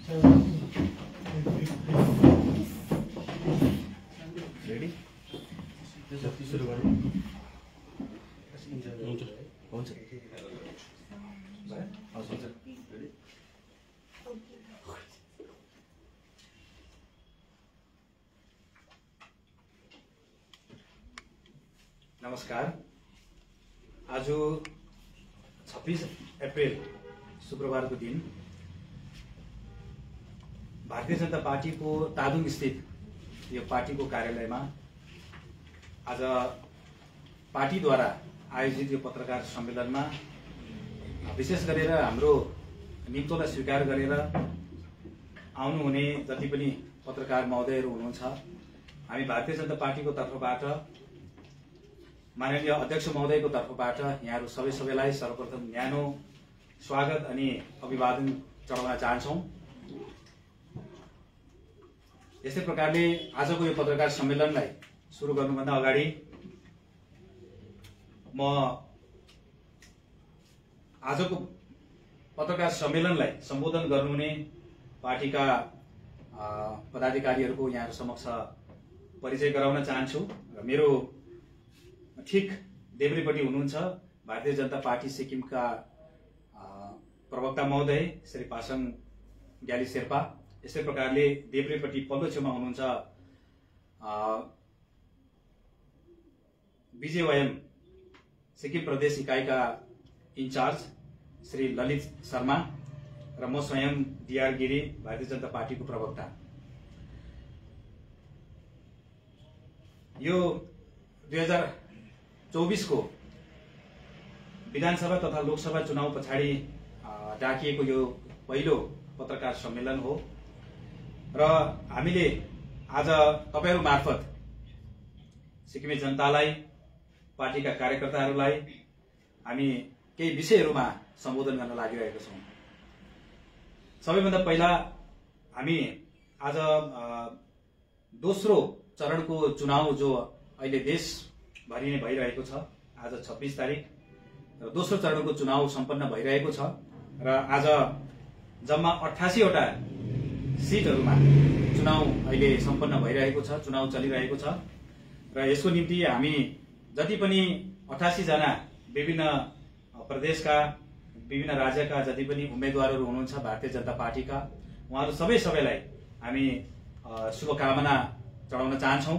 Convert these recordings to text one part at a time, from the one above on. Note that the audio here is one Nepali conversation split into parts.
रेडी सुरु गरौँ हुन्छ हुन्छ नमस्कार। आज 26 अप्रिल शुक्रबार को दिन भारतीय जनता पार्टी को तादुङ स्थित यो पार्टी को कार्यालय में आज पार्टी द्वारा आयोजित यो पत्रकार सम्मेलन में विशेष गरेर हाम्रो निम्तोलाई स्वीकार गरेर आउनुहुने जति पनि पत्रकार महोदयहरू हुनुहुन्छ, हामी भारतीय जनता पार्टी को तर्फबाट माननीय अध्यक्ष महोदय को तर्फबाट यहाँहरू सबैलाई सर्वप्रथम न्यानो स्वागत अनि अभिवादन चढाउन चाहन्छौं। यस्तै प्रकारले आजको यो पत्रकार सम्मेलनलाई सुरु गर्नुभन्दा अगाडि म आजको पत्रकार सम्मेलनलाई सम्बोधन गर्नुहुने पार्टीका पदाधिकारीहरूको यहाँहरू समक्ष परिचय गराउन चाहन्छु। मेरो ठीक देब्रेपट्टि हुनुहुन्छ भारतीय जनता पार्टी सिक्किमका प्रवक्ता महोदय श्री पासाङ ग्याली शेर्पा। यस्तै प्रकारले देब्रेपट्टि पल्लो छेउमा हुनुहुन्छ बीजेपी सिक्किम प्रदेश इकाइका इन्चार्ज श्री ललित शर्मा र म स्वयं डीआर गिरी भारतीय जनता पार्टी को प्रवक्ता। यो 2024 को विधानसभा तथा लोकसभा चुनाव पछाडि डाकिएको यो पहिलो पत्रकार सम्मेलन हो र हामीले आज तपाईहरु मार्फत सिक्किमे जनतालाई, पार्टीका कार्यकर्ताहरूलाई हामी केही विषयहरूमा सम्बोधन गर्न लागिरहेका छौं। सबैभन्दा पहिला हामी आज दोस्रो चरणको चुनाव जो अहिले देशभरि नै भइरहेको छ, आज 26 तारिक र दोस्रो चरणको चुनाव सम्पन्न भइरहेको छ र आज जम्मा 88 वटा सिटहरुमा चुनाव अहिले सम्पन्न भइरहेको छ, चुनाव चलिरहेको छ र यसको निम्ति हामी जति पनि 88 जना विभिन्न प्रदेशका, विभिन्न राज्यका जति पनि उम्मेदवारहरू हुनुहुन्छ भारतीय जनता पार्टीका, उहाँहरू सबैलाई हामी शुभकामना चढाउन चाहन्छौं।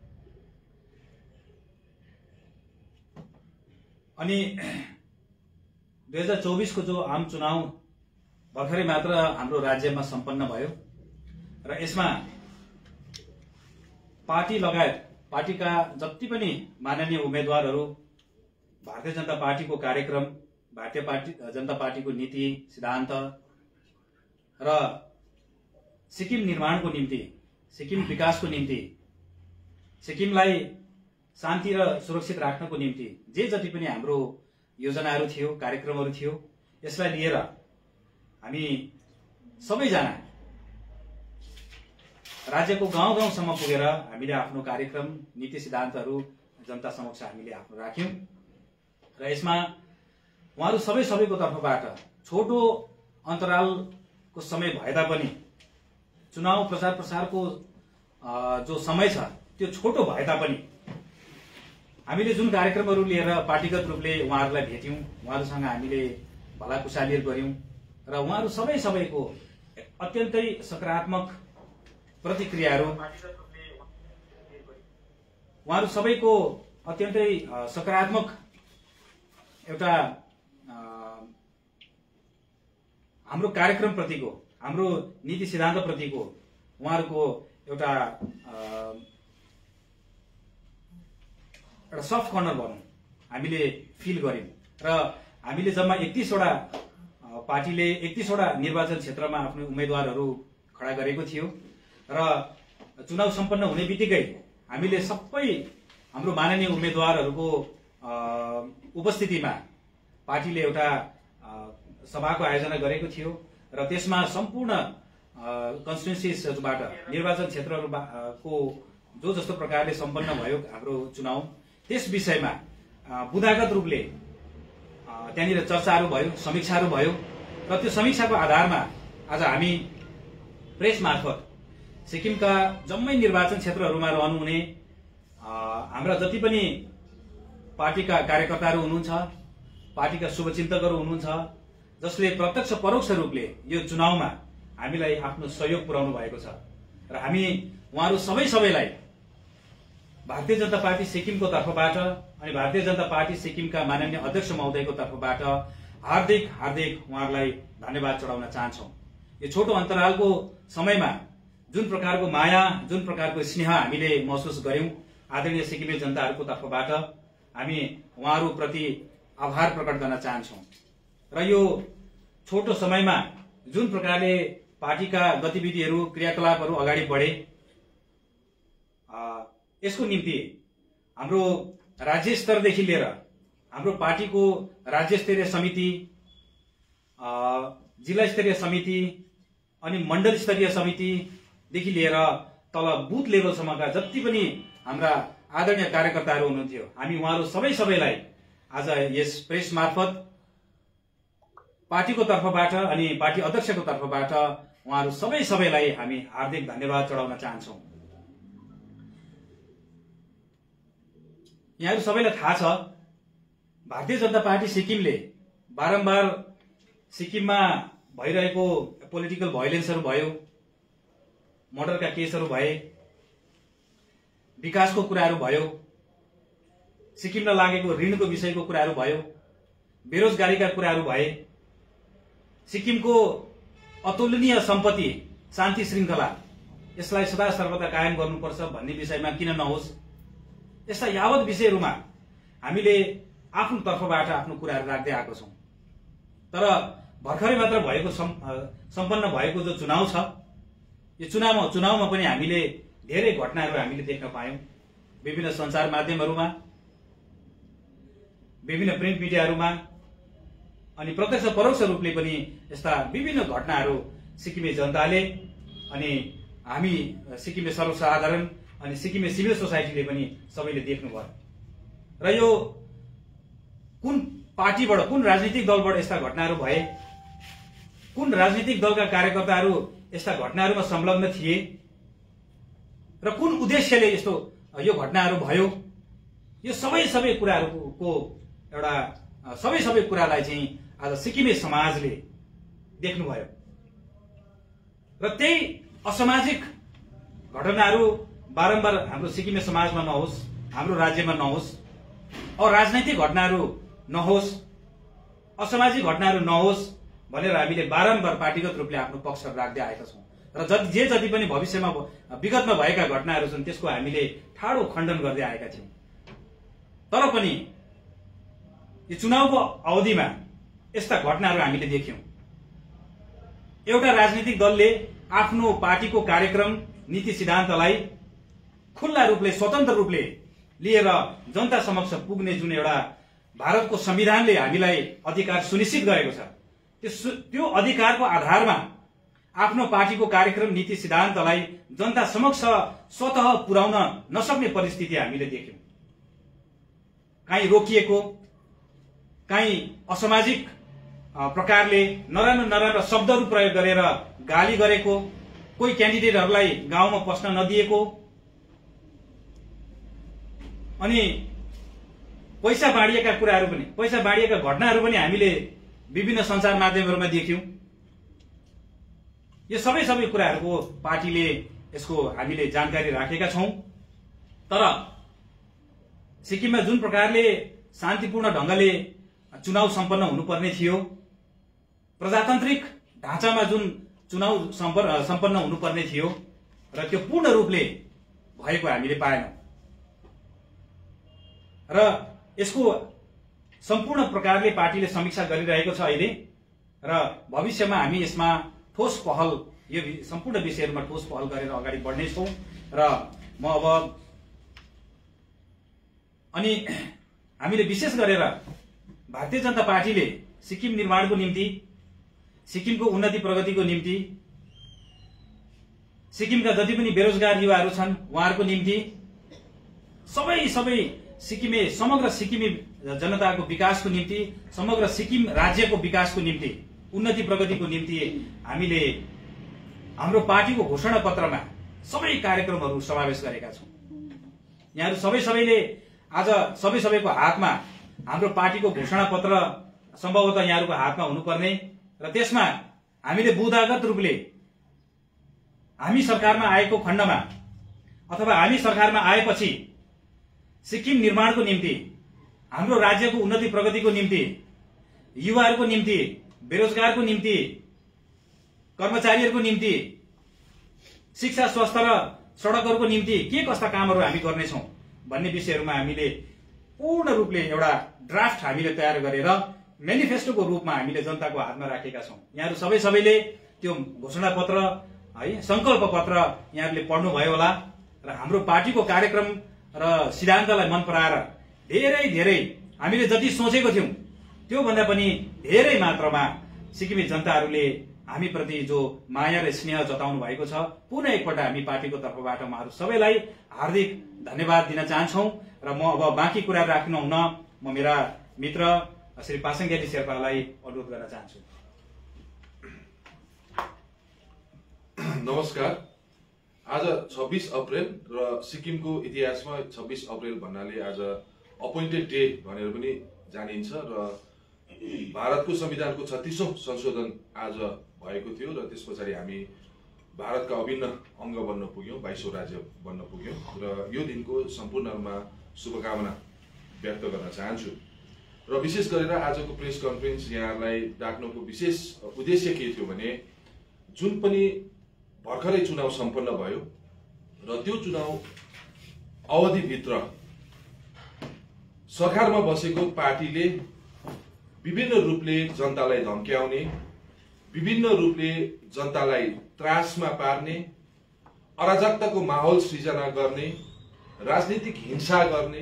अनि 2024 को जो आम चुनाव भर्खरै मात्र हाम्रो राज्यमा सम्पन्न भयो र यसमा पार्टी लगायत पार्टीका जति पनि माननीय उम्मेदवारहरू भारतीय जनता पार्टी को कार्यक्रम, भारतीय जनता पार्टी को नीति सिद्धान्त र सिक्किम निर्माणको निम्ति, सिक्किम विकासको निम्ति, सिक्किमलाई शान्ति र सुरक्षित राख्नको निम्ति जे जति पनि हाम्रो योजनाहरू थियो, कार्यक्रमहरू थियो, यसलाई लिएर हामी सबैजना राज्यको गाउँ-गाउँसम्म पुगेर हामीले आफ्नो कार्यक्रम, नीति सिद्धान्तहरू जनता समक्ष हामीले आफ्नो राख्यौं र यसमा उहाँहरू सबैको तर्फबाट छोटो अन्तरालको समय भए तापनि चुनाव प्रचार प्रसारको जो समय छ त्यो छोटो भए तापनि हामीले जुन कार्यक्रमहरू लिएर पार्टीगत रूपले उहाँहरूलाई भेट्यौं, उहाँहरूसँग हामीले भलाकुसारीहरू गर्यौं र उहाँहरू सबैको अत्यन्तै सकारात्मक प्रतिक्रियाहरू, उहाँहरू सबैको अत्यन्तै सकारात्मक एउटा हाम्रो कार्यक्रम प्रतिको, हाम्रो नीति सिद्धान्त प्रतिको उहाँहरूको एउटा सफ्ट कर्नर भनौं हामीले फिल गर्यौं र हामीले जम्मा 31 वटा पार्टीले 31 वटा निर्वाचन क्षेत्रमा आफ्नो उम्मेदवारहरू खडा गरेको थियो र चुनाव सम्पन्न हुने बित्तिकै हामीले सबै हाम्रो माननीय उम्मेदवारहरूको उपस्थितिमा पार्टीले एउटा सभाको आयोजना गरेको थियो र त्यसमा सम्पूर्ण कन्स्टिट्युएन्सीजबाट, निर्वाचन क्षेत्रहरूको जो जस्तो प्रकारले सम्पन्न भयो हाम्रो चुनाव, त्यस विषयमा बुदागत रूपले त्यहाँनिर चर्चाहरू भयो, समीक्षाहरू भयो र त्यो समीक्षाको आधारमा आज हामी प्रेस मार्फत सिक्किमका जम्मै निर्वाचन क्षेत्रहरूमा रहनुहुने हाम्रा जति पनि पार्टीका कार्यकर्ताहरू हुनुहुन्छ, पार्टीका शुभचिन्तकहरू हुनुहुन्छ, जसले प्रत्यक्ष परोक्ष रूपले यो चुनावमा हामीलाई आफ्नो सहयोग पुर्याउनु भएको छ र हामी उहाँहरू सबैलाई भारतीय जनता पार्टी सिक्किमको तर्फबाट अनि भारतीय जनता पार्टी सिक्किमका माननीय अध्यक्ष महोदयको तर्फबाट हार्दिक उहाँहरूलाई धन्यवाद चढाउन चाहन्छौँ। यो छोटो अन्तरालको समयमा जुन प्रकारको माया, जुन प्रकारको स्नेह हामीले महसुस गर्यौं आदरणीय सिक्किमे जनताहरूको तर्फबाट हामी उहाँहरूप्रति आभार प्रकट गर्न चाहन्छौँ। र यो छोटो समयमा जुन प्रकारले पार्टीका गतिविधिहरू, क्रियाकलापहरू अगाडि बढे, यसको निम्ति हाम्रो राज्य स्तरदेखि लिएर हाम्रो पार्टीको राज्य स्तरीय समिति, जिल्ला स्तरीय समिति अनि मण्डल स्तरीय समितिदेखि लिएर तल बुथ लेभलसम्मका जति पनि हाम्रा आदरणीय कार्यकर्ताहरू हुनुहुन्थ्यो, हामी उहाँहरू सबैलाई आज यस प्रेस मार्फत पार्टीको तर्फबाट अनि पार्टी अध्यक्षको तर्फबाट उहाँहरू सबैलाई हामी हार्दिक धन्यवाद चढाउन चाहन्छौँ। यहाँहरू सबैलाई थाहा छ, भारतीय जनता पार्टी सिक्किमले बारम्बार सिक्किममा भइरहेको पोलिटिकल भायोलेन्सहरू भयो, मर्डरका केसहरू भए, विकासको कुराहरू भयो, सिक्किमलाई लागेको ऋणको विषयको कुराहरू भयो, बेरोजगारीका कुराहरू भए, सिक्किमको अतुलनीय सम्पत्ति, शान्ति श्रृङ्खला यसलाई सदा सर्वदा कायम गर्नुपर्छ भन्ने विषयमा किन नहोस्, यस्ता यावत विषयहरूमा हामीले आफ्नो तर्फबाट आफ्नो कुराहरू राख्दै आएको छौँ। तर भर्खरै मात्र भएको सम्पन्न भएको जो चुनाव छ, यो चुनावमा पनि हामीले धेरै घटनाहरू हामीले देख्न पायौं। विभिन्न सञ्चार माध्यमहरूमा, विभिन्न प्रिन्ट मिडियाहरूमा अनि प्रत्यक्ष परोक्ष रूपले पनि यस्ता विभिन्न घटनाहरू सिक्किमे जनताले अनि हामी सिक्किमे सर्वसाधारण अनि सिक्किमे सिभिल सोसाइटीले पनि सबैले देख्नुभयो। र यो कुन पार्टीबाट, कुन राजनीतिक दलबाट यस्ता घटनाहरू भए, कुन राजनीतिक दलका कार्यकर्ताहरू यस्ता घटनाहरूमा संलग्न थिए र कुन उद्देश्यले यस्तो यो घटनाहरू भयो, यो सबै कुराहरूको एउटा सबै कुरालाई चाहिँ आज सिक्किमे समाजले देख्नुभयो। र त्यही असामाजिक घटनाहरू बारम्बार हाम्रो सिक्किमे समाजमा नहोस्, हाम्रो राज्यमा नहोस्, और राजनैतिक घटनाहरू नहोस्, असामाजिक घटनाहरू नहोस् भनेर हामीले बारम्बार पार्टीगत रूपले आफ्नो पक्ष राख्दै आएका छौँ। र जति पनि भविष्यमा विगतमा भएका घटनाहरू छन् त्यसको हामीले ठाडो खण्डन गर्दै आएका थियौँ। तर पनि यो चुनावको अवधिमा यस्ता घटनाहरू हामीले देख्यौं। एउटा राजनीतिक दलले आफ्नो पार्टीको कार्यक्रम, नीति सिद्धान्तलाई खुल्ला रूपले, स्वतन्त्र रूपले लिएर जनता समक्ष पुग्ने जुन एउटा भारतको संविधानले हामीलाई अधिकार सुनिश्चित गरेको छ, त्यो अधिकारको आधारमा आफ्नो पार्टीको कार्यक्रम, नीति सिद्धान्तलाई जनता समक्ष स्वतः पुर्याउन नसक्ने परिस्थिति हामीले देख्यौं। कहीँ रोकिएको, कहीँ असामाजिक प्रकारले नराम्रा शब्दहरू प्रयोग गरेर गाली गरेको, कोही क्यान्डिडेटहरूलाई गाउँमा पस्न नदिएको, अनि पैसा बाँडिएका कुराहरू पनि, पैसा बाँडिएका घटनाहरू पनि हामीले विभिन्न सञ्चार माध्यमहरूमा देख्यौं। यो सबै कुराहरूको पार्टीले यसको हामीले जानकारी राखेका छौं। तर सिक्किममा जुन प्रकारले शान्तिपूर्ण ढंगले चुनाव सम्पन्न हुनुपर्ने थियो, प्रजातान्त्रिक ढाँचामा जुन चुनाव सम्पन्न हुनुपर्ने थियो र त्यो पूर्ण रूपले भएको हामीले पाएनौं। र यसको सम्पूर्ण प्रकारले पार्टीले समीक्षा गरिरहेको छ अहिले, र भविष्यमा हामी यसमा ठोस पहल, यो सम्पूर्ण विषयहरूमा ठोस पहल गरेर अगाडि बढ्नेछौं। र म अब अनि हामीले विशेष गरेर भारतीय जनता पार्टीले सिक्किम निर्माणको निम्ति, सिक्किमको उन्नति प्रगतिको निम्ति, सिक्किमका जति पनि बेरोजगार युवाहरू छन् उहाँहरूको निम्ति, सबै सिक्किमे, समग्र सिक्किमे जनताको विकासको निम्ति, समग्र सिक्किम राज्यको विकासको निम्ति, उन्नति प्रगतिको निम्ति हामीले हाम्रो पार्टीको घोषणा पत्रमा सबै कार्यक्रमहरू समावेश गरेका छौं। यहाँहरु सबैले आज सबैको हातमा हाम्रो पार्टीको घोषणा पत्र सम्भवतः यहाँहरुको हातमा हुनुपर्ने र त्यसमा हामीले बुदागत रूपले हामी सरकारमा आएको खण्डमा अथवा हामी सरकारमा आएपछि सिक्किम निर्माणको निम्ति, हाम्रो राज्यको उन्नति प्रगतिको निम्ति, युवाहरूको निम्ति, बेरोजगारको निम्ति, कर्मचारीहरूको निम्ति, शिक्षा स्वास्थ्य र सडकहरूको निम्ति के कस्ता कामहरू हामी गर्नेछौं भन्ने विषयहरूमा हामीले पूर्ण रूपले एउटा ड्राफ्ट हामीले तयार गरेर मेनिफेस्टोको रूपमा हामीले जनताको हातमा राखेका छौं। यहाँहरु सबैले त्यो घोषणा पत्र है संकल्प पत्र यहाँहरुले पढ्नु भयो होला र हाम्रो पार्टीको कार्यक्रम र सिद्धान्तलाई मन पराएर धेरै हामीले जति सोचेको थियौं त्यो भन्दा पनि धेरै मात्रामा सिक्किमे जनताहरूले हामी प्रति जो माया र स्नेह जताउनु भएको छ, पुनः एकपल्ट हामी पार्टीको तर्फबाट उहाँहरु सबैलाई हार्दिक धन्यवाद दिन चाहन्छौं। र म अब बाँकी कुरा राख्नुहुन म मेरा मित्र श्री पासाङ ग्याली शेर्पालाई अनुरोध गर्न चाहन्छु। नमस्कार। आज 26 अप्रेल र सिक्किमको इतिहासमा 26 अप्रेल भन्नाले आज अपोइन्टेड डे भनेर पनि जानिन्छ र भारतको संविधानको 36औं संशोधन आज भएको थियो र त्यसपछि हामी भारतका अभिन्न अंग बन्न पुग्यौं, 22औं राज्य बन्न पुग्यौं र यो दिनको सम्पूर्ण रूपमा शुभकामना व्यक्त गर्न चाहन्छु। र विशेष गरेर आजको प्रेस कन्फरेन्स यहाँलाई डाक्नको विशेष उद्देश्य के थियो भने जुन पनि भर्खरै चुनाव सम्पन्न भयो र त्यो चुनाव अवधिभित्र सरकारमा बसेको पार्टीले विभिन्न रूपले जनतालाई धम्क्याउने, विभिन्न रूपले जनतालाई त्रासमा पार्ने, अराजकताको माहौल सृजना गर्ने, राजनीतिक हिंसा गर्ने,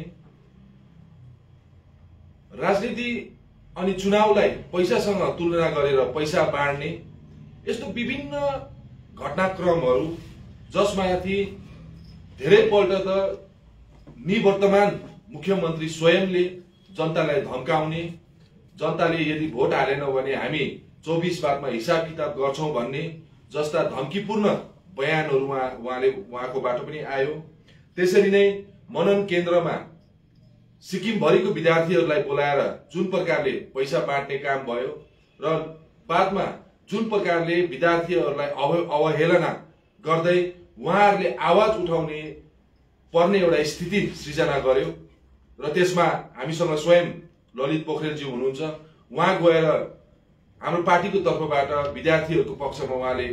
राजनीति अनि चुनावलाई पैसासँग तुलना गरेर पैसा बाँड्ने, यस्तो विभिन्न घटनाक्रमहरू जसमाथि धेरैपल्ट त निवर्तमान मुख्यमन्त्री स्वयंले जनतालाई धम्काउने, जनताले यदि भोट हालेन भने हामी 24 बादमा हिसाब किताब गर्छौं भन्ने जस्ता धम्कीपूर्ण बयानहरू उहाँकोबाट पनि आयो। त्यसरी नै मनन केन्द्रमा सिक्किम भरिको विद्यार्थीहरूलाई बोलाएर जुन प्रकारले पैसा बाँड्ने काम भयो र बादमा जुन प्रकारले विद्यार्थीहरूलाई अवहेलना गर्दै उहाँहरूले आवाज उठाउने पर्ने एउटा स्थिति सृजना गर्यो र त्यसमा हामीसँग स्वयं ललित पोखरेलजी हुनुहुन्छ। उहाँ गएर हाम्रो पार्टीको तर्फबाट विद्यार्थीहरूको पक्षमा उहाँले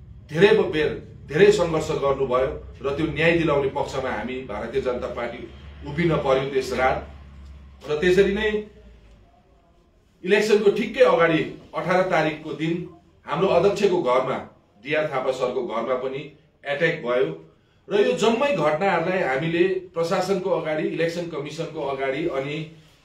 धेरै संघर्ष गर्नुभयो र त्यो न्याय दिलाउने पक्षमा हामी भारतीय जनता पार्टी उभिन पर्यो त्यस रात। र त्यसरी नै इलेक्सनको ठिक्कै अगाडि 18 तारिकको दिन हाम्रो अध्यक्षको घरमा, डीआर थापा सरको घरमा पनि एट्याक भयो र यो जम्मै घटनाहरूलाई हामीले प्रशासनको अगाडि, इलेक्सन कमिसनको अगाडि अनि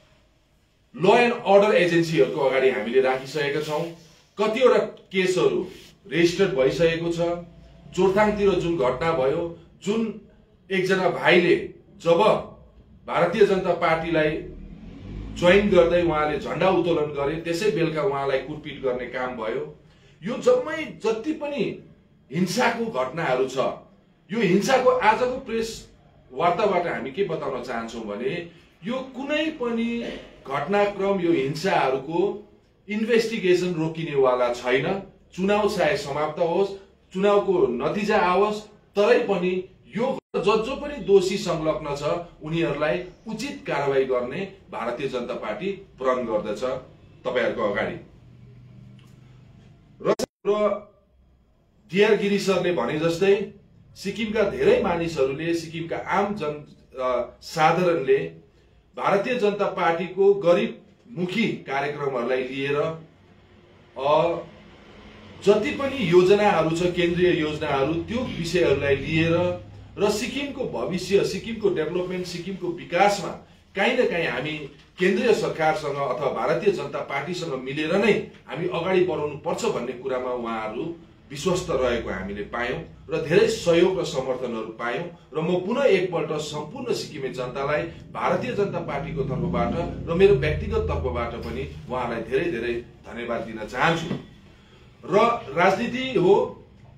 ल एन्ड अर्डर एजेन्सीहरूको अगाडि हामीले राखिसकेका छौं। कतिवटा केसहरू रेजिस्टर्ड भइसकेको छ। जोरथाङतिर जुन घटना भयो, जुन एकजना भाइले जब भारतीय जनता पार्टीलाई जोइन गर्दै उहाँले झण्डा उत्तोलन गरे त्यसै बेलुका उहाँलाई कुटपिट गर्ने काम भयो। यो जम्मै जति पनि हिंसाको घटनाहरू छ, यो हिंसाको आजको प्रेस वार्ताबाट हामी के बताउन चाहन्छौं भने यो कुनै पनि घटनाक्रम, यो हिंसाहरूको इन्भेस्टिगेसन रोकिनेवाला छैन। चुनाव चाहे समाप्त होस्, चुनावको नतिजा आओस्, तरै पनि यो जो पनि दोषी संलग्न छ उनीहरूलाई उचित कारबाही गर्ने भारतीय जनता पार्टी प्रण गर्दछ तपाईहरुको अगाडि। र डीआर गिरी सरले भने जस्तै सिक्किमका धेरै मानिसहरूले, सिक्किमका आम साधारणले भारतीय जनता पार्टीको गरिबमुखी कार्यक्रमहरूलाई लिएर जति पनि योजनाहरू छ, केन्द्रीय योजनाहरू, त्यो विषयहरूलाई लिएर र सिक्किमको भविष्य, सिक्किमको डेभलपमेन्ट, सिक्किमको विकासमा कहीँ न कहीँ हामी केन्द्रीय सरकारसँग अथवा भारतीय जनता पार्टीसँग मिलेर नै हामी अगाडि बढाउनु पर्छ भन्ने कुरामा उहाँहरू विश्वस्त रहेको हामीले पायौं र धेरै सहयोग र समर्थनहरू पायौं। र म पुनः एकपल्ट सम्पूर्ण सिक्किमे जनतालाई भारतीय जनता पार्टीको तर्फबाट र मेरो व्यक्तिगत तर्फबाट पनि उहाँलाई धेरै धेरै धन्यवाद दिन चाहन्छु। र राजनीति हो,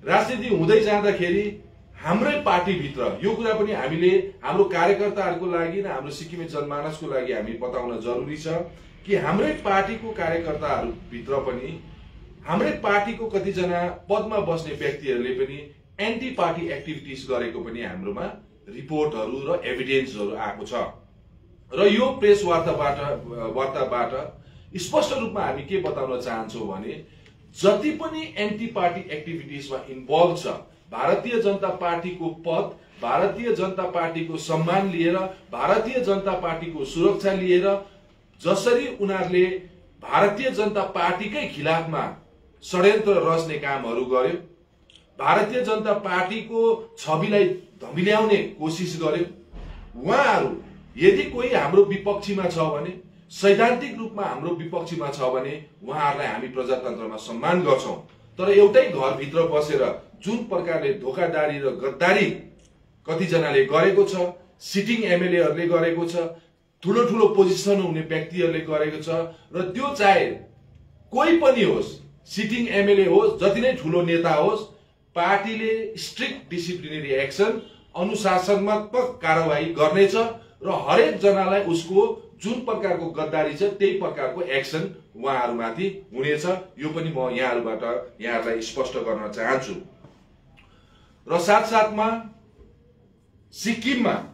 राजनीति हुँदै जाँदाखेरि हाम्रै पार्टीभित्र यो कुरा पनि हामीले हाम्रो कार्यकर्ताहरूको लागि र हाम्रो सिक्किमे जनमानसको लागि हामी बताउन जरुरी छ कि हाम्रै पार्टीको कार्यकर्ताहरूभित्र पनि हाम्रै पार्टीको कतिजना पदमा बस्ने व्यक्तिहरूले पनि एन्टी पार्टी एक्टिभिटिज गरेको पनि हाम्रोमा रिपोर्टहरू र एभिडेन्सहरू आएको छ र यो प्रेस वार्ताबाट स्पष्ट रूपमा हामी के बताउन चाहन्छौँ भने जति पनि एन्टी पार्टी एक्टिभिटिजमा इन्भल्भ छ भारतीय जनता पार्टीको पद भारतीय जनता पार्टीको सम्मान लिएर भारतीय जनता पार्टीको सुरक्षा लिएर जसरी उनीहरूले भारतीय जनता पार्टीकै खिलाफमा षड्यन्त्र रच्ने कामहरू गर्यो भारतीय जनता पार्टीको छविलाई धमिल्याउने कोसिस गर्यो उहाँहरू यदि कोही हाम्रो विपक्षीमा छ भने सैद्धान्तिक रूपमा हाम्रो विपक्षीमा छ भने उहाँहरूलाई हामी प्रजातन्त्रमा सम्मान गर्छौं तर एउटै घरभित्र बसेर जुन प्रकारले धोकादारी र गद्दारी कतिजनाले गरेको छ सिटिङ एमएलएहरूले गरेको छ ठूलो ठूलो पोजिसन हुने व्यक्तिहरूले गरेको छ र त्यो चाहे कोही पनि होस् सिटिङ एमएलए होस् जति नै ठूलो नेता होस् पार्टीले स्ट्रिक्ट डिसिप्लिनरी एक्सन अनुशासनात्मक कारबाही गर्नेछ र हरेक जनालाई उसको जुन प्रकारको गद्दारी छ त्यही प्रकारको एक्सन उहाँहरूमाथि हुनेछ यो पनि म यहाँहरूलाई स्पष्ट गर्न चाहन्छु र साथसाथमा सिक्किममा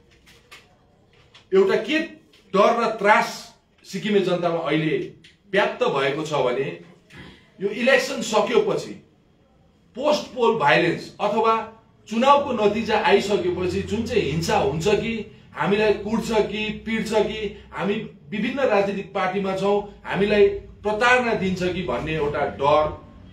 एउटा के डर र त्रास सिक्किमे जनतामा अहिले व्याप्त भएको छ भने यो इलेक्सन सकिएपछि पोस्ट पोल भाइलेन्स अथवा चुनावको नतिजा आइसकेपछि जुन चाहिँ हिंसा हुन्छ कि हामीलाई कुट्छ कि पिट्छ कि हामी विभिन्न राजनीतिक पार्टीमा छौं हामीलाई प्रताडना दिन्छ कि भन्ने एउटा डर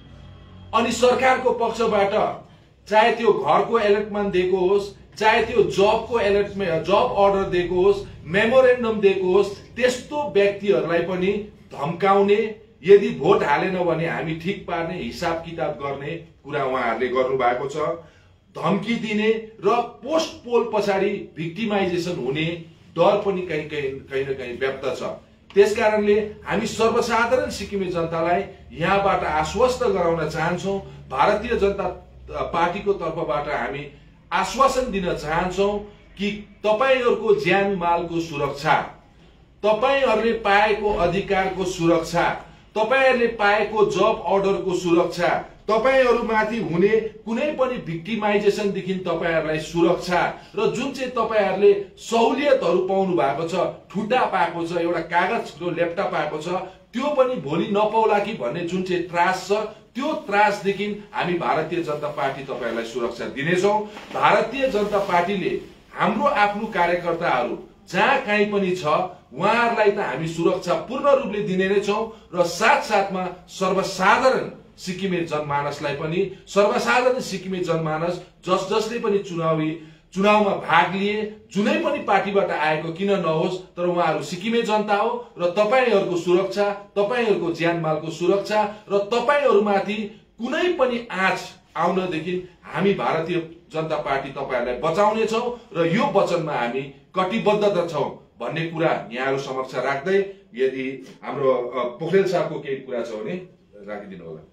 अनि सरकारको पक्षबाट चाहे त्यो घरको अलर्टमेन्ट दिएको होस् चाहे त्यो जबको अलर्टमेन्ट जब अर्डर दिएको होस् मेमोरेन्डम दिएको होस् त्यस्तो व्यक्तिहरूलाई पनि धम्काउने यदि भोट हालेन भने हामी ठीक पार्ने हिसाब किताब गर्ने कुरा उहाँहरूले गर्नु भएको छ धम्की दिने र पोस्ट पोल पछाडि भिक्टिमाइजेसन हुने डर पनि कहीँ न कहीँ व्याप्त छ त्यसकारणले हामी सर्वसाधारण सिक्किमे जनतालाई यहाँबाट आश्वस्त गराउन चाहन्छौं भारतीय जनता पार्टीको तर्फबाट हामी आश्वासन दिन चाहन्छौं कि तपाईहरुको ज्यान मालको सुरक्षा तपाईहरुले पाएको अधिकारको सुरक्षा तपाईहरुले पाएको जब अर्डरको सुरक्षा तपाईहरुमाथि हुने कुनै पनि भिक्टिमाइजेसन देखि तपाईहरुलाई सुरक्षा र जुन चाहिँ तपाईहरुले सहुलियतहरु पाउनु भएको छ ठुटा पाएको छ एउटा कागजको ल्यापटप पाएको छ त्यो पनि भोलि नपाउला कि भन्ने जुन चाहिँ त्रास छ त्यो त्रासदेखि हामी भारतीय जनता पार्टी तपाईहरुलाई सुरक्षा दिनेछौं भारतीय जनता पार्टीले हाम्रो आफ्नो कार्यकर्ताहरु जहाँ कहीँ पनि छ उहाँहरुलाई त हामी सुरक्षा पूर्ण रूपले दिने नै छौं र साथसाथमा सर्वसाधारण सिक्किमे जनमानसलाई पनि सर्वसाधारण सिक्किमे जनमानस जसले पनि चुनावमा भाग लिए जुनै पनि पार्टीबाट आएको किन नहोस् तर उहाँहरु सिक्किमे जनता हो र तपाईहरुको सुरक्षा तपाईहरुको ज्यानमालको सुरक्षा र तपाईहरुमाथि कुनै पनि आँच आउनदेखि हामी भारतीय जनता पार्टी तपाईहरुलाई बचाउने छौं र यो वचनमा हामी कटिबद्ध छौं भन्ने कुरा यहाँहरु समक्ष राख्दै यदि हाम्रो पोखरेल साहबको केही कुरा छ भने राखिदिनु होला।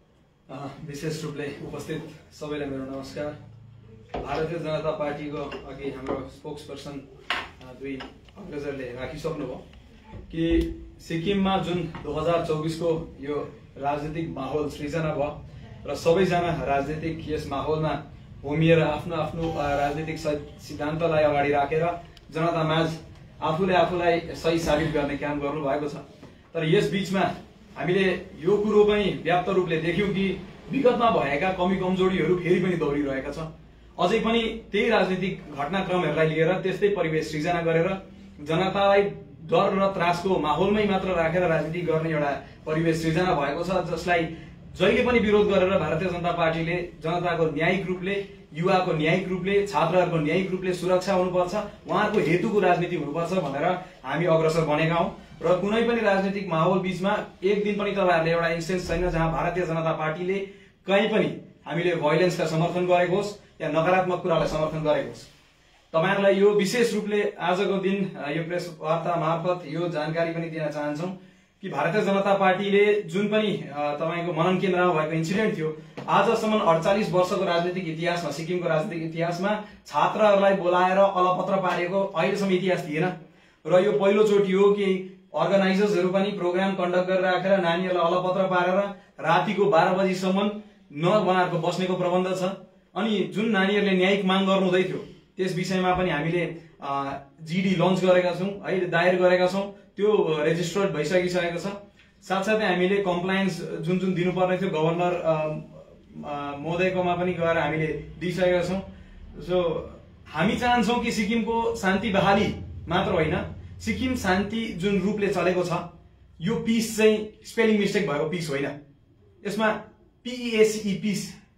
विशेष रूपले उपस्थित सबैलाई मेरो नमस्कार। भारतीय जनता पार्टीको अघि हाम्रो स्पोक्स पर्सन दुई अग्रजरले राखिसक्नुभयो कि सिक्किममा जुन 2024 को यो राजनीतिक माहौल सृजना भयो र सबैजना राजनीतिक यस माहौलमा होमिएर आफ्नो आफ्नो राजनीतिक सिद्धान्तलाई अगाडि राखेर जनतामाझ आफूलाई सही साबित गर्ने काम गर्नु भएको छ। तर यस बीचमा हामीले यो कुरो पनि व्याप्त रूपले देख्यौं कि विगतमा भएका कमी कमजोरीहरू फेरि पनि दोहोरिरहेका छन्। अझै पनि त्यही राजनीतिक घटनाक्रमहरूलाई लिएर त्यस्तै परिवेश सृजना गरेर जनतालाई डर र त्रासको माहौलमै मात्र राखेर राजनीति गर्ने एउटा परिवेश सृजना भएको छ जसलाई जहिले पनि विरोध गरेर भारतीय जनता पार्टीले जनताको न्यायिक रूपले युवाको न्यायिक रूपले छात्रहरूको न्यायिक रूपले सुरक्षा हुनुपर्छ उहाँहरूको हेतुको राजनीति हुनुपर्छ भनेर हामी अग्रसर बनेका हौं र कुनै पनि राजनीतिक माहौल बीचमा एक दिन पनि तपाईहरुले एउटा इन्स्टेन्स छैन जहाँ भारतीय जनता पार्टीले कहीँ पनि हामीले भोयलेन्सका समर्थन गरेको होस् या नकारात्मक कुरालाई समर्थन गरेको होस्। तपाईहरुलाई यो विशेष रूपले आजको दिन यो प्रेस वार्ता मार्फत यो जानकारी पनि दिन चाहन्छौं कि भारतीय जनता पार्टीले जुन पनि तपाईको मनन केन्द्रमा भएको इन्सिडेन्ट थियो, आजसम्म 48 वर्षको राजनीतिक इतिहासमा, सिक्किमको राजनीतिक इतिहासमा छात्रहरूलाई बोलाएर अलपत्र पारेको अहिलेसम्म इतिहास थिएन। र यो पहिलोचोटि हो कि अर्गनाइजर्सहरू पनि प्रोग्राम कन्डक्ट गरेर राखेर नानीहरूलाई अलपत्र पारेर रातिको 12 बजीसम्म नबनाएको बस्नेको प्रबन्ध छ। अनि जुन नानीहरूले न्यायिक माग गर्नु हुँदै थियो त्यस विषयमा पनि हामीले जीडी लन्च गरेका छौँ, है, दायर गरेका छौँ। त्यो रेजिस्टर्ड भइसकिसकेको छ। साथसाथै हामीले कम्प्लायन्स जुन जुन दिनुपर्ने थियो गभर्नर महोदयकोमा पनि गएर हामीले दिइसकेका छौँ। सो हामी चाहन्छौँ कि सिक्किमको शान्ति बहाली मात्र होइन, सिक्किम शान्ति जुन रूपले चलेको छ यो पिस चाहिँ स्पेलिङ मिस्टेक भएको पिस होइन। यसमा PEACE पिस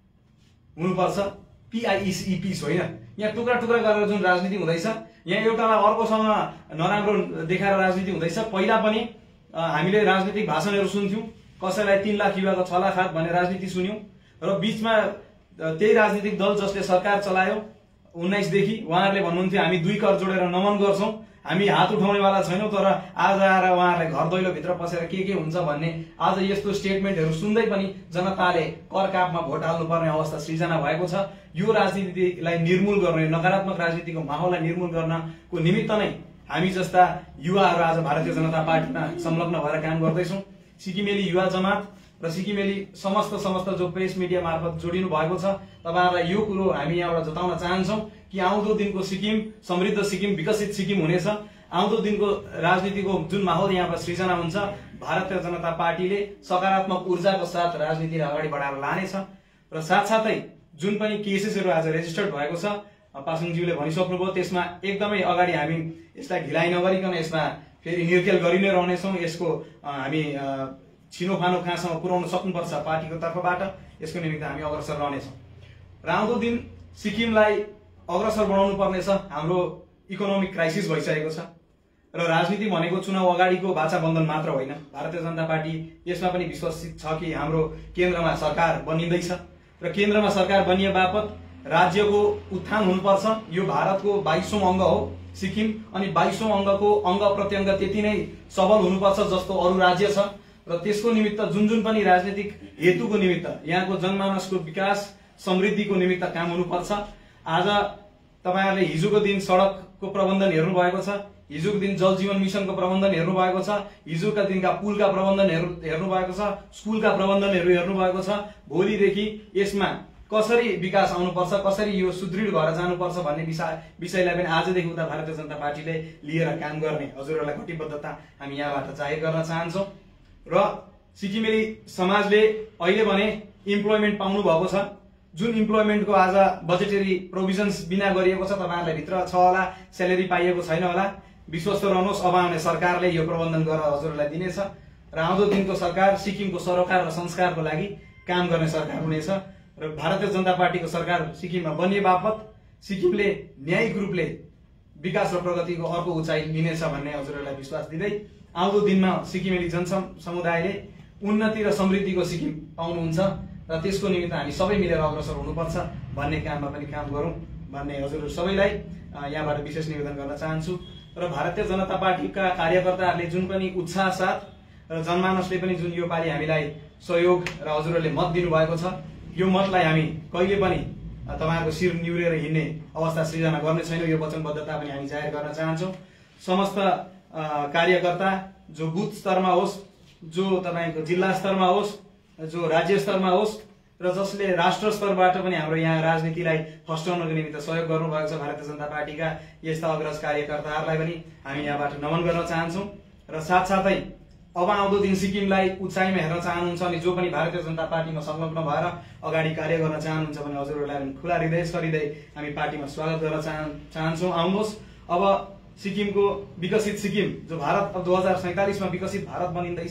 हुनुपर्छ, PIECE पिस होइन। यहाँ टुक्रा टुक्रा गरेर जुन राजनीति हुँदैछ, यहाँ एउटालाई अर्कोसँग नराम्रो देखाएर राजनीति हुँदैछ। पहिला पनि हामीले राजनीतिक भाषणहरू सुन्थ्यौँ, कसैलाई 3 लाख युवाको 6 लाख हात भन्ने राजनीति सुन्यौँ। र बीचमा त्यही राजनीतिक दल जसले सरकार चलायो 19 देखि उहाँहरूले भन्नुहुन्थ्यो हामी 2 कर जोडेर नमन गर्छौँ, हामी हात उठाउनेवाला छैनौँ। तर आज आएर उहाँहरूलाई घर दैलोभित्र पसेर के हुन्छ भन्ने आज यस्तो स्टेटमेन्टहरू सुन्दै पनि जनताले करकापमा भोट हाल्नुपर्ने अवस्था सृजना भएको छ। यो राजनीतिलाई निर्मूल गर्ने, नकारात्मक राजनीतिको माहौललाई निर्मूल गर्नको निमित्त नै हामी जस्ता युवाहरू आज भारतीय जनता पार्टीमा संलग्न भएर काम गर्दैछौँ। सिक्किमेली युवा जमात र सिक्किमेली समस्त जो प्रेस मिडिया मार्फत जोडिनु भएको छ, तपाईहरुलाई यो कुरो हामी यहाँबाट जताउन चाहन्छौँ कि आउँदो दिनको सिक्किम समृद्ध सिक्किम, विकसित सिक्किम हुनेछ। आउँदो दिनको राजनीतिको जुन माहौल यहाँबाट सृजना हुन्छ, भारतीय जनता पार्टीले सकारात्मक ऊर्जाको साथ राजनीतिलाई अगाडि बढाएर लानेछ। र साथसाथै जुन पनि केसेसहरू आज रेजिस्टर्ड भएको छ, पासङज्यूले भनिसक्नुभयो, त्यसमा एकदमै अगाडि हामी यसलाई ढिलाइ नगरिकन यसमा फेरि निर्खेल गरि नै रहनेछौँ। यसको हामी छिनोफानो कहाँसम्म पुर्याउन सक्नुपर्छ पार्टीको तर्फबाट, यसको निमित्त हामी अग्रसर रहनेछौँ। र आउँदो दिन सिक्किमलाई अग्रसर बनाउनु पर्नेछ। हाम्रो इकोनोमिक क्राइसिस भइसकेको छ र राजनीति भनेको चुनाव अगाडिको बाचा बन्धन मात्र होइन। भारतीय जनता पार्टी यसमा पनि विश्वसित छ कि हाम्रो केन्द्रमा सरकार बनिँदैछ र केन्द्रमा सरकार बनिए बापत राज्यको उत्थान हुनुपर्छ। यो भारतको 22औं अङ्ग हो सिक्किम, अनि 22औं अङ्गको अङ्ग प्रत्यङ्ग त्यति नै सबल हुनुपर्छ जस्तो अरू राज्य छ। र त्यसको निमित्त जुन पनि राजनीतिक हेतुको निमित्त यहाँको जनमानसको विकास समृद्धिको निमित्त काम हुनुपर्छ। आज तपाईहरुले हिजोको दिन सडकको प्रबन्धन हेर्नु भएको छ, हिजोको दिन जल जीवन मिशनको प्रबन्धन हेर्नु भएको छ, हिजोका दिनका पुलका प्रबन्धनहरू हेर्नु भएको छ, स्कुलका प्रबन्धनहरू हेर्नु भएको छ। भोलिदेखि यसमा कसरी विकास आउनुपर्छ, कसरी यो सुदृढ भएर जानुपर्छ भन्ने विषयलाई पनि आजदेखि उता भारतीय जनता पार्टीले लिएर काम गर्ने हजुरहरूलाई कटिबद्धता हामी यहाँबाट जाहेर गर्न चाहन्छौँ। र सिक्किमेली समाजले अहिले भने इम्प्लोइमेन्ट पाउनु भएको छ। जुन इम्प्लोइमेन्टको आज बजेटरी प्रोभिजन्स बिना गरिएको छ, तपाईहरुलाई भित्र छ होला, स्यालेरी पाइएको छैन होला, विश्वस्त रहनुहोस्, अब आउने सरकारले यो प्रबन्धन गरेर हजुरहरूलाई दिनेछ। र आउँदो दिनको सरकार सिक्किमको सरोकार र संस्कारको लागि काम गर्ने सरकार हुनेछ। र भारतीय जनता पार्टीको सरकार सिक्किममा बनिए बापत सिक्किमले न्यायिक रूपले विकास र प्रगतिको अर्को उचाइ लिनेछ भन्ने हजुरहरूलाई विश्वास दिँदै आउँदो दिनमा सिक्किमेली जनसमुदायले उन्नति र समृद्धिको सिक्किम पाउनुहुन्छ र त्यसको निमित्त हामी सबै मिलेर अग्रसर हुनुपर्छ भन्ने काममा पनि काम गरौँ भन्ने हजुरहरू सबैलाई यहाँबाट विशेष निवेदन गर्न चाहन्छु। र भारतीय जनता पार्टीका कार्यकर्ताहरूले जुन पनि उत्साह साथ र जनमानसले पनि जुन यो पालि हामीलाई सहयोग र हजुरहरूले मत दिनुभएको छ, यो मतलाई हामी कहिले पनि तपाईहरुको शिर निउरेर हिँड्ने अवस्था सृजना गर्ने छैनौँ। यो वचनबद्धता पनि हामी जाहेर गर्न चाहन्छौँ। समस्त कार्यकर्ता जो बुथ स्तरमा होस्, जो तपाईको जिल्ला स्तरमा होस्, जो राज्य स्तरमा होस् र जसले राष्ट्र स्तरबाट पनि हाम्रो यहाँ राजनीतिलाई फस्टाउनको निमित्त सहयोग गर्नुभएको छ, भारतीय जनता पार्टीका यस्ता अग्रज कार्यकर्ताहरूलाई पनि हामी यहाँबाट नमन गर्न चाहन्छौँ। र साथसाथै अब आउँदो दिन सिक्किमलाई उचाइमा हेर्न चाहनुहुन्छ अनि जो पनि भारतीय जनता पार्टीमा संलग्न भएर अगाडि कार्य गर्न चाहनुहुन्छ भने हजुरहरूलाई पनि खुला हृदय सरिँदै हामी पार्टीमा स्वागत गर्न चाहन्छौँ। आउनुहोस्, अब सिक्किमको विकसित सिक्किम जो भारत अब 2047 मा विकसित भारत बनिँदैछ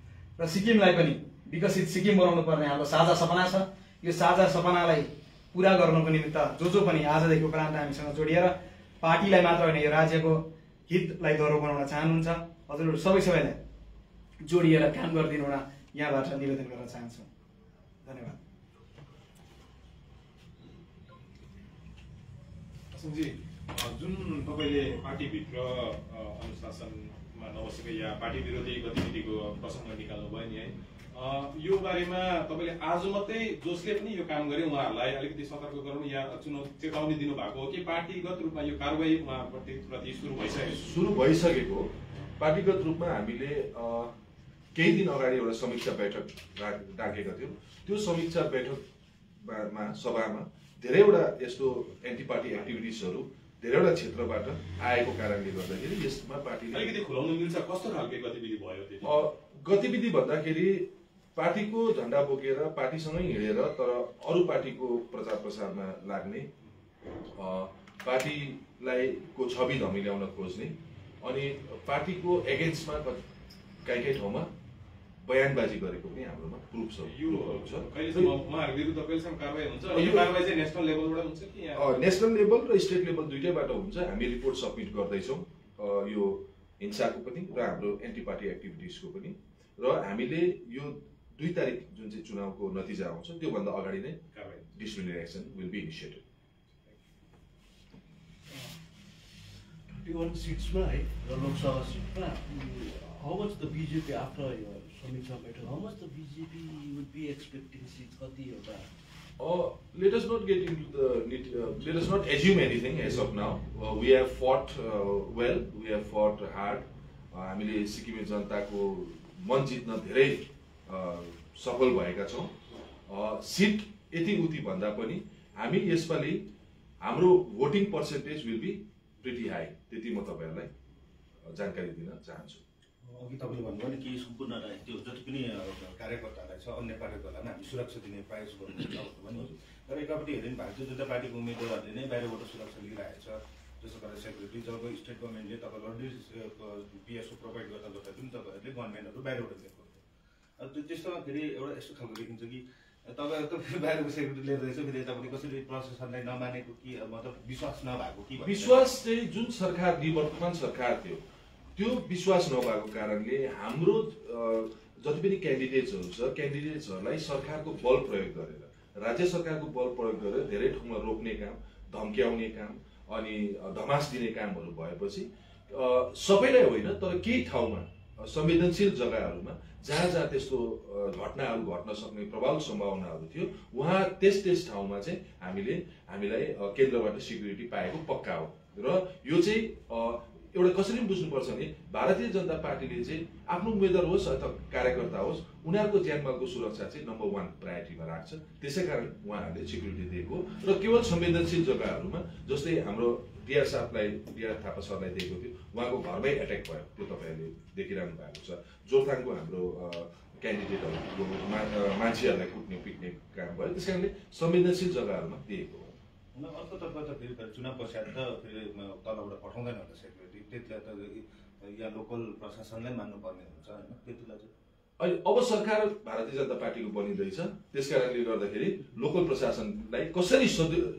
र सिक्किमलाई पनि विकसित सिक्किम बनाउनु पर्ने हाम्रो साझा सपना छ। यो साझा सपनालाई पूरा गर्नको निमित्त जो पनि आजदेखि उपरान्त हामीसँग जोडिएर पार्टीलाई मात्र होइन यो राज्यको हितलाई गौरव बनाउन चाहनुहुन्छ, हजुरहरू सबैलाई जोडिएर काम गरिदिनु हुन यहाँबाट निवेदन गर्न चाहन्छु। धन्यवाद। जुन तपाईले पार्टीभित्र अनुशासन नबसेको या पार्टी विरोधी गतिविधिको प्रसङ्ग निकाल्नु भयो नि है। यो बारेमा तपाईँले आज मात्रै जसले पनि यो काम गरे उहाँहरूलाई अलिकति सतर्क गराउनु या चेतावनी दिनुभएको हो कि पार्टीगत रूपमा यो कारबाही उहाँप्रति सुरु भइसकेको पार्टीगत रूपमा हामीले केही दिन अगाडि एउटा समीक्षा बैठक डाकेका थियौँ। त्यो समीक्षा बैठकमा सभामा धेरैवटा यस्तो एन्टी पार्टी एक्टिभिटिजहरू धेरैवटा क्षेत्रबाट आएको कारणले गर्दाखेरि यसमा पार्टीले अलिकति खुलाउन मिल्छ कस्तो खालको गतिविधि भयो त्यो? गतिविधि भन्दाखेरि पार्टीको झण्डा बोकेर पार्टीसँगै हिँडेर तर अरू पार्टीको प्रचार प्रसारमा लाग्ने, पार्टीलाई को छवि धमिल्याउन खोज्ने अनि पार्टीको एगेन्स्टमा कहीँ ठाउँमा बयानबाजी गरेको पनि हाम्रोमा प्रुफ छ। नेसनल लेभलबाट हुन्छ कि नेसनल लेभल र स्टेट लेभल दुईटैबाट हुन्छ। हामी रिपोर्ट सबमिट गर्दैछौँ यो हिंसाको पनि र हाम्रो एन्टी पार्टी एक्टिभिटिजको पनि, र हामीले यो 2 तारिक जुन चाहिँ चुनावको नतिजा आउँछ त्योभन्दा अगाडि नै disciplinary action will be initiated. 31 सीट्समा है र लोकसभा सीटमा how much the BJP after your समीक्षा बैठक how much the BJP would be expecting seats कति एउटा? Let us not get into the let us not assume anything as of now. We have fought well, we have fought hard. हामीले सिक्किमे जनताको मन जित्न धेरै सफल भएका छौँ। सिट यति उति भन्दा पनि हामी यसपालि हाम्रो voting percentage will be pretty high, त्यति म तपाईँहरूलाई जानकारी दिन चाहन्छु। अघि तपाईँले भन्नुभयो नि कि सम्पूर्ण त्यो जति पनि कार्यकर्तालाई छ अन्य कार्यकर्तालाई हामी सुरक्षा दिने प्रयास गर्नुहुन्छ भने, तर एकापट्टि हेऱ्यो भने भारतीय जनता पार्टीको उम्मेदवारहरूले नै बाहिरबाट सुरक्षा लिइरहेको छ। जस्तो गरेर सेक्युरिटी जब स्टेट गभर्मेन्टले तपाईँलाई पिएसओ प्रोभाइड गर्दा गर्दा पनि तपाईँहरूले गभर्मेन्टहरू बाहिरबाट दिएको हुन्छ। त्यस्तोमा फेरि एउटा यस्तो खालको देखिन्छ कि तपाईँहरू त बाहिरको सेक्युरिटी लिएर रहेछ, फेरि यतापट्टि कसरी प्रशासनलाई नमानेको कि मतलब विश्वास नभएको कि विश्वास चाहिँ जुन सरकार निवर्तमान सरकार थियो त्यो विश्वास नभएको कारणले हाम्रो जति पनि क्यान्डिडेट्सहरू छ क्यान्डिडेट्सहरूलाई सरकारको बल प्रयोग गरेर राज्य सरकारको बल प्रयोग गरेर धेरै ठाउँमा रोक्ने काम, धम्क्याउने काम अनि धमास दिने कामहरू भएपछि सबैलाई होइन तर केही ठाउँमा संवेदनशील जग्गाहरूमा जहाँ जहाँ त्यस्तो घटनाहरू घट्न सक्ने प्रबल सम्भावनाहरू थियो वहाँ त्यस ठाउँमा चाहिँ हामीलाई केन्द्रबाट सिक्युरिटी पाएको पक्का हो। र यो चाहिँ एउटा कसरी बुझ्नुपर्छ भने भारतीय जनता पार्टीले चाहिँ आफ्नो उम्मेदवार होस् अथवा कार्यकर्ता होस् उनीहरूको ज्यानमालको सुरक्षा चाहिँ नम्बर 1 प्रायोरिटीमा राख्छ। त्यसैकारण उहाँहरूले सिक्युरिटी दिएको र केवल संवेदनशील जग्गाहरूमा जस्तै हाम्रो डीआर थापा सरलाई दिएको थियो उहाँको घरमै एट्याक भयो, त्यो तपाईँहरूले देखिरहनु भएको छ। जोरथाङको हाम्रो क्यान्डिडेटहरूको मान्छेहरूलाई कुट्ने पिट्ने काम भयो, त्यस कारणले संवेदनशील जग्गाहरूमा दिएको हो। अर्कोतर्फ त फेरि चुनाव पश्चात त फेरि तलबाट पठाउँदैन होला सेक्युरिटी, त्यतिलाई त यहाँ लोकल प्रशासनलाई मान्नुपर्ने हुन्छ होइन, त्यतिलाई चाहिँ अहिले अब सरकार भारतीय जनता पार्टीको बनिँदैछ, त्यस कारणले गर्दाखेरि लोकल प्रशासनलाई कसरी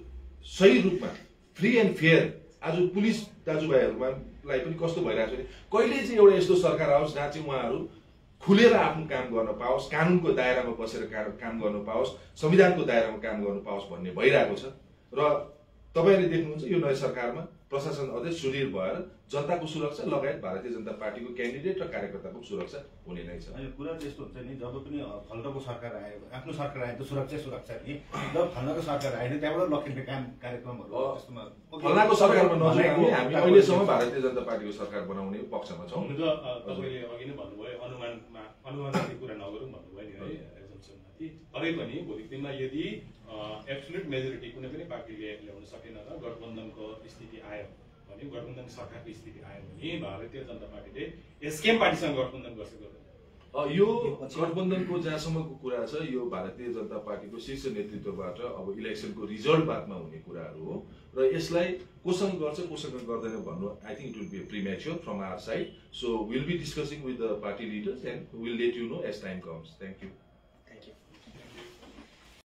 सही रूपमा फ्री एन्ड फेयर आज पुलिस दाजुभाइहरूलाई पनि कस्तो भइरहेको छ भने कहिले चाहिँ एउटा यस्तो सरकार आओस् जहाँ चाहिँ उहाँहरू खुलेर आफ्नो काम गर्न पाओस्, कानुनको दायरामा बसेर काम गर्न पाओस्, संविधानको दायरामा काम गर्न पाओस् भन्ने भइरहेको छ। र तपाईँहरूले देख्नुहुन्छ यो नयाँ सरकारमा प्रशासन अझै सुदृढ भएर जनताको सुरक्षा लगायत भारतीय जनता पार्टीको क्यान्डिडेट र कार्यकर्ताको सुरक्षा हुने नै छ। कुरा त्यस्तो हुन्छ नि, जब पनि फल्नको सरकार आयो आफ्नो सरकार आयो त सुरक्षा नि, जब फल्नको सरकार आएन त्यहाँबाट लखिने कार्यक्रमहरू त्यस्तोमा फल्नाको सरकारमा नजाने हामी अहिलेसम्म भारतीय जनता पार्टीको सरकार बनाउने पक्षमा छौँ। तपाईँले अघि नै भन्नुभयो अनुमानवादी कुरा नगरौँ भन्नुभयो नि है एजम्सनमाथि, तरै पनि भोलिको दिनमा यदि एब्सोल्युट मेजोरिटी कुनै पनि पार्टीले ल्याउन सकेन र गठबन्धनको स्थिति आयो भने गठबन्धन सरकारको स्थिति आयो भने भारतीय जनता पार्टीले एसकेएम पार्टीसँग गठबन्धन गर्छ गर्दैन? यो गठबन्धनको जहाँसम्मको कुरा छ यो भारतीय जनता पार्टीको शीर्ष नेतृत्वबाट अब इलेक्सनको रिजल्ट बादमा हुने कुराहरू हो र यसलाई कोसँग गर्छ कोसँग गर्दैन भन्नु I think it will be premature from our side. So will be discussing with the party leaders and will let you know as time comes. Thank you.